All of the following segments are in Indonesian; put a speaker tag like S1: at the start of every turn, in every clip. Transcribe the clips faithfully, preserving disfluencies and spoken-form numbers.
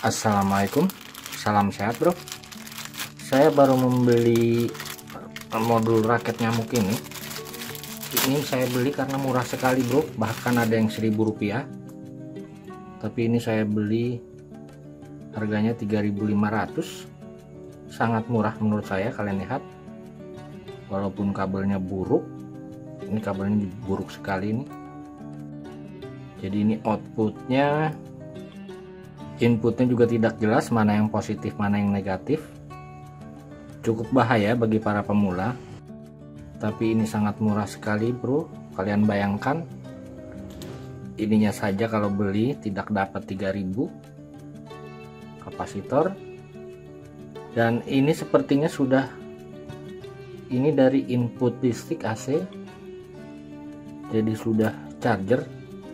S1: Assalamualaikum, salam sehat bro. Saya baru membeli modul raket nyamuk ini. Ini saya beli karena murah sekali bro, bahkan ada yang seribu rupiah. Tapi ini saya beli harganya tiga ribu lima ratus. Sangat murah menurut saya, kalian lihat. Walaupun kabelnya buruk, ini kabelnya buruk sekali ini. Jadi ini outputnya, inputnya juga tidak jelas mana yang positif mana yang negatif. Cukup bahaya bagi para pemula, tapi ini sangat murah sekali bro. Kalian bayangkan, ininya saja kalau beli tidak dapat tiga ribu kapasitor. Dan ini sepertinya sudah, ini dari input listrik A C, jadi sudah charger.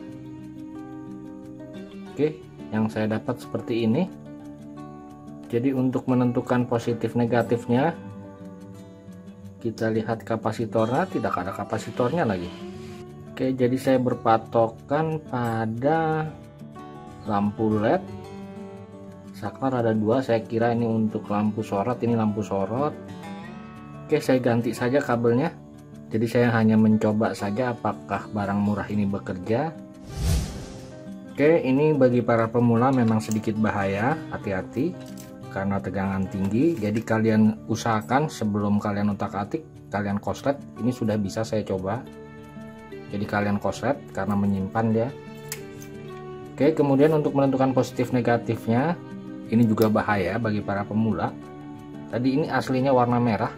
S1: Oke, yang saya dapat seperti ini. Jadi untuk menentukan positif negatifnya, kita lihat kapasitornya, tidak ada kapasitornya lagi. Oke, jadi saya berpatokan pada lampu L E D. Saklar ada dua, saya kira ini untuk lampu sorot, ini lampu sorot. Oke, saya ganti saja kabelnya. Jadi saya hanya mencoba saja apakah barang murah ini bekerja. Oke, ini bagi para pemula memang sedikit bahaya, hati-hati karena tegangan tinggi. Jadi kalian usahakan sebelum kalian utak-atik, kalian koslet. Ini sudah bisa saya coba. Jadi kalian koslet karena menyimpan dia. Oke, kemudian untuk menentukan positif negatifnya, ini juga bahaya bagi para pemula. Tadi ini aslinya warna merah.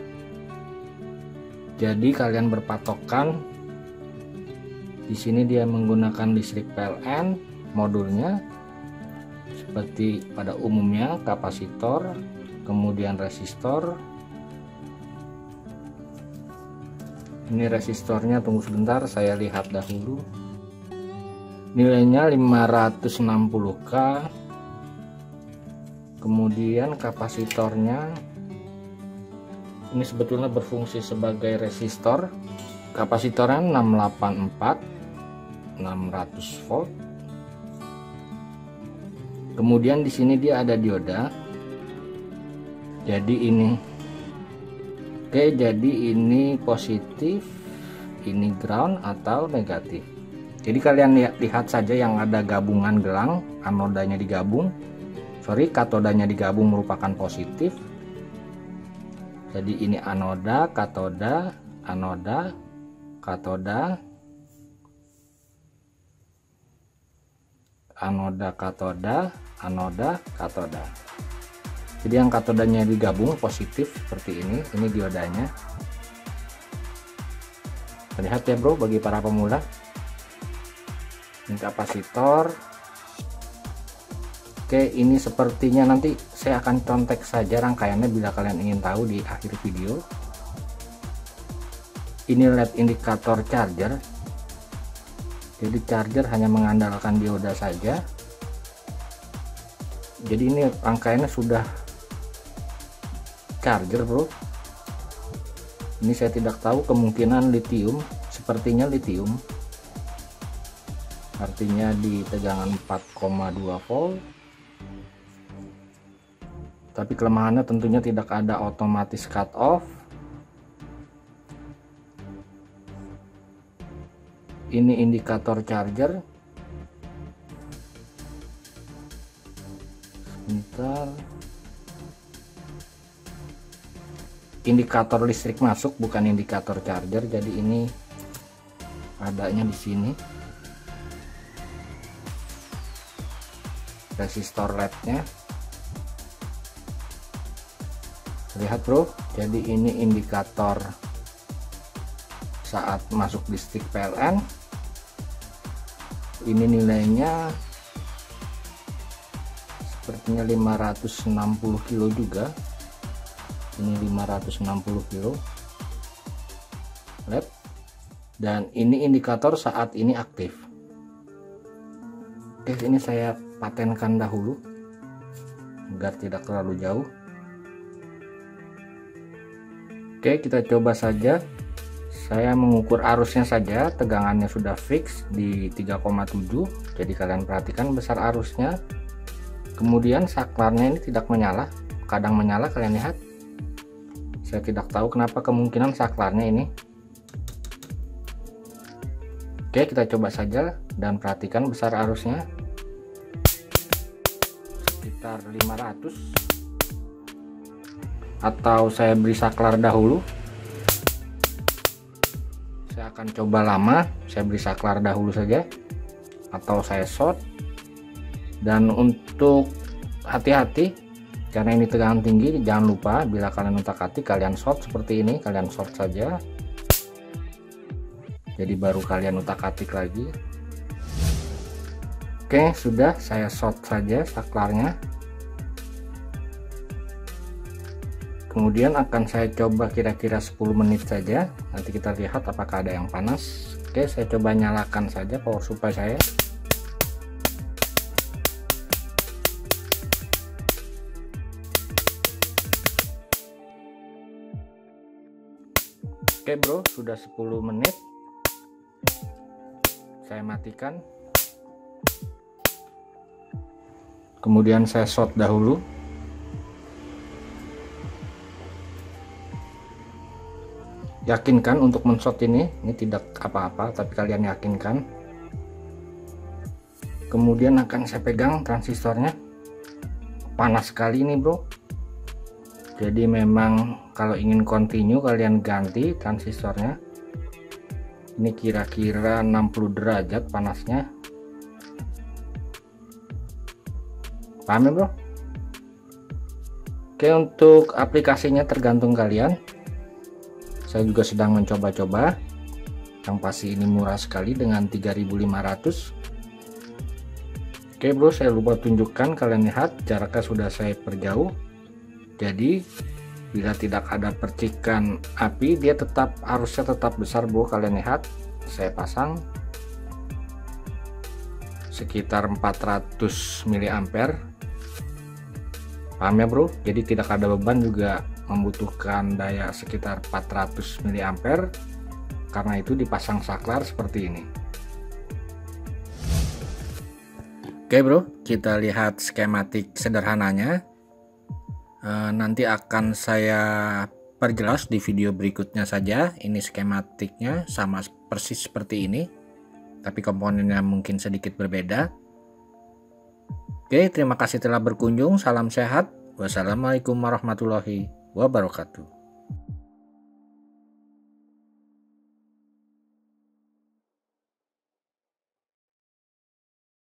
S1: Jadi kalian berpatokan, di sini dia menggunakan listrik P L N. Modulnya seperti pada umumnya, kapasitor, kemudian resistor. Ini resistornya, tunggu sebentar saya lihat dahulu. Nilainya lima ratus enam puluh K. Kemudian kapasitornya ini sebetulnya berfungsi sebagai resistor. Kapasitornya enam delapan empat, enam ratus volt. Kemudian di sini dia ada dioda. Jadi ini, oke, jadi ini positif, ini ground atau negatif. Jadi kalian lihat, lihat saja yang ada gabungan gelang, anodanya digabung, sorry, katodanya digabung merupakan positif. Jadi ini anoda, katoda, anoda, katoda, anoda, katoda, anoda, katoda. Jadi yang katodanya digabung positif seperti ini, ini diodanya. Terlihat ya bro bagi para pemula. Ini kapasitor. Oke, ini sepertinya nanti saya akan contek saja rangkaiannya bila kalian ingin tahu di akhir video. Ini L E D indikator charger. Jadi charger hanya mengandalkan dioda saja. Jadi ini rangkaiannya sudah charger bro. Ini saya tidak tahu, kemungkinan lithium, sepertinya lithium. Artinya di tegangan empat koma dua volt. Tapi kelemahannya tentunya tidak ada otomatis cut off. Ini indikator charger. Sebentar. Indikator listrik masuk, bukan indikator charger. Jadi ini adanya di sini. Resistor L E D-nya. Lihat bro. Jadi ini indikator saat masuk listrik P L N. Ini nilainya sepertinya lima ratus enam puluh kilo juga. Ini lima ratus enam puluh kilo L E D. Dan ini indikator saat ini aktif. Oke, ini saya patenkan dahulu agar tidak terlalu jauh. Oke, kita coba saja. Saya mengukur arusnya saja, tegangannya sudah fix di tiga koma tujuh. Jadi kalian perhatikan besar arusnya. Kemudian saklarnya ini tidak menyala, kadang menyala, kalian lihat. Saya tidak tahu kenapa, kemungkinan saklarnya ini. Oke, kita coba saja dan perhatikan besar arusnya sekitar lima ratus, atau saya beri saklar dahulu. Saya akan coba lama, saya beri saklar dahulu saja, atau saya short. Dan untuk hati-hati karena ini tegangan tinggi, jangan lupa bila kalian utak-atik kalian short seperti ini, kalian short saja, jadi baru kalian utak-atik lagi. Oke, sudah, saya short saja saklarnya. Kemudian akan saya coba kira-kira sepuluh menit saja, nanti kita lihat apakah ada yang panas. Oke, saya coba nyalakan saja power supply saya. Oke bro, sudah sepuluh menit. Saya matikan. Kemudian saya short dahulu. Yakinkan untuk men-short ini, ini tidak apa-apa, tapi kalian yakinkan. Kemudian akan saya pegang transistornya. Panas sekali ini bro. Jadi memang kalau ingin continue kalian ganti transistornya. Ini kira-kira enam puluh derajat panasnya. Paham ya bro? Oke, untuk aplikasinya tergantung kalian. Saya juga sedang mencoba-coba. Yang pasti ini murah sekali dengan tiga ribu lima ratus. Oke bro, saya lupa tunjukkan, kalian lihat jaraknya sudah saya perjauh. Jadi bila tidak ada percikan api, dia tetap arusnya tetap besar bro. Kalian lihat, saya pasang sekitar empat ratus miliampere. Paham ya bro? Jadi tidak ada beban, juga membutuhkan daya sekitar empat ratus miliampere. Karena itu dipasang saklar seperti ini. Oke bro, kita lihat skematik sederhananya. E, nanti akan saya perjelas di video berikutnya saja. Ini skematiknya sama persis seperti ini, tapi komponennya mungkin sedikit berbeda. Oke, terima kasih telah berkunjung. Salam sehat. Wassalamualaikum warahmatullahi wabarakatuh.